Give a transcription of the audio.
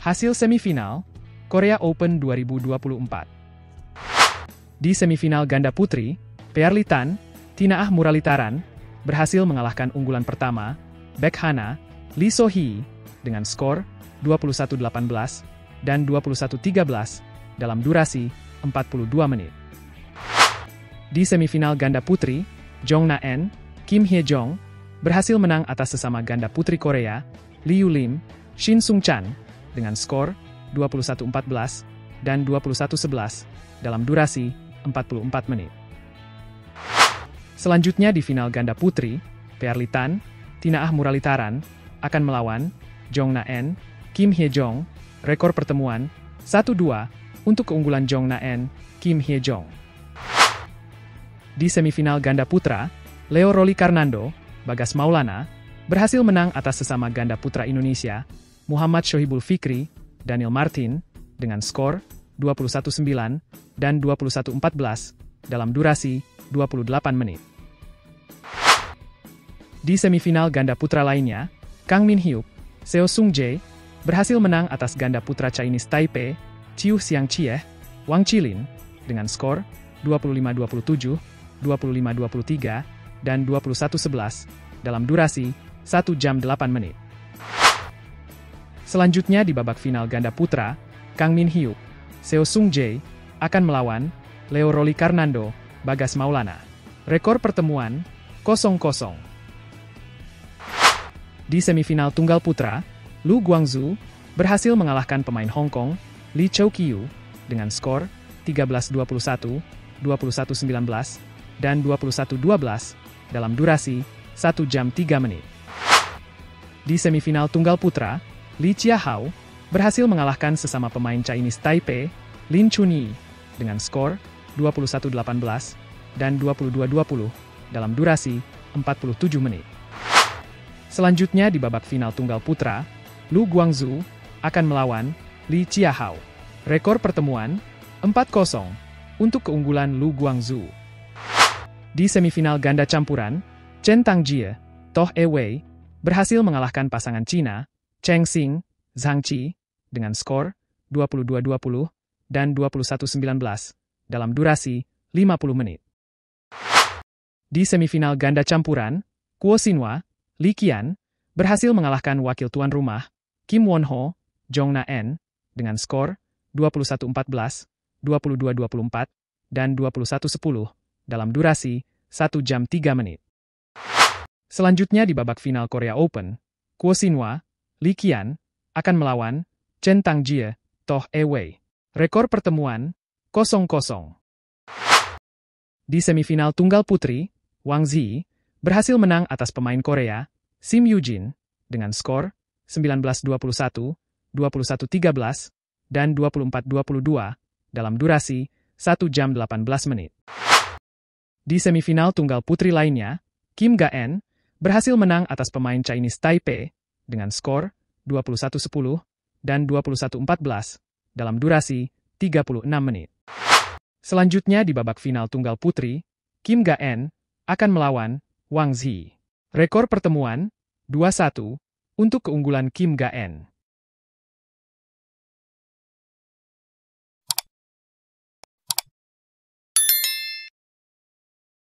Hasil semifinal, Korea Open 2024. Di semifinal ganda putri, Pearly Tan, Tina Ah Muralitaran, berhasil mengalahkan unggulan pertama, Baek Hana, Lee So-hee, dengan skor 21-18 dan 21-13 dalam durasi 42 menit. Di semifinal ganda putri, Jong Na-en, Kim Hye-jong, berhasil menang atas sesama ganda putri Korea, Liu Lim, Shin Sung-chan, dengan skor 21-14 dan 21-11 dalam durasi 44 menit. Selanjutnya di final ganda putri, Pearly Tan, Tina Ah Muralitaran, akan melawan Jong Na-en, Kim Hye-jong, rekor pertemuan 1-2 untuk keunggulan Jong Na-en, Kim Hye-jong. Di semifinal ganda putra, Leo Rolikarnando, Bagas Maulana, berhasil menang atas sesama ganda putra Indonesia, Muhammad Shohibul Fikri, Daniel Martin, dengan skor 21-9 dan 21-14 dalam durasi 28 menit. Di semifinal ganda putra lainnya, Kang Min Hyuk, Seo Sung Jae, berhasil menang atas ganda putra Chinese Taipei, Chiu Xiang Chieh, Wang Chilin, dengan skor 25-27, 25-23, dan 21-11 dalam durasi 1 jam 8 menit. Selanjutnya di babak final ganda putra, Kang Min Hyuk, Seo Sung Jae, akan melawan Leo Rolikarnando, Bagas Maulana. Rekor pertemuan 0-0. Di semifinal tunggal putra, Lu Guangzu berhasil mengalahkan pemain Hong Kong, Lee Chow Kiu, dengan skor 13-21, 21-19, dan 21-12 dalam durasi 1 jam 3 menit. Di semifinal tunggal putra, Lee Chia-hao berhasil mengalahkan sesama pemain Chinese Taipei, Lin Chunyi, dengan skor 21-18 dan 22-20 dalam durasi 47 menit. Selanjutnya di babak final tunggal putra, Lu Guangzu akan melawan Lee Chia-hao. Rekor pertemuan 4-0 untuk keunggulan Lu Guangzu. Di semifinal ganda campuran, Chen Tangjie, Toh Ewei, berhasil mengalahkan pasangan Cina, Cheng Xing, Zhang Qi, dengan skor 22-20 dan 21-19 dalam durasi 50 menit. Di semifinal ganda campuran, Kuo Sinwa, Lee Qian, berhasil mengalahkan wakil tuan rumah, Kim Won-ho, Jong Na-en, dengan skor 21-14, 22-24, dan 21-10 dalam durasi 1 jam 3 menit. Selanjutnya di babak final Korea Open, Kuo Sinwa, Lee Qian, akan melawan Chen Tangjie, Toh Ewei. Rekor pertemuan 0-0. Di semifinal tunggal putri, Wang Zi berhasil menang atas pemain Korea, Sim Yoo-jin, dengan skor 19-21, 21-13, dan 24-22 dalam durasi 1 jam 18 menit. Di semifinal tunggal putri lainnya, Kim Ga-eun berhasil menang atas pemain Chinese Taipei dengan skor 21-10 dan 21-14 dalam durasi 36 menit. Selanjutnya di babak final tunggal putri, Kim Ga-eun akan melawan Wang Zi. Rekor pertemuan 2-1 untuk keunggulan Kim Ga-eun.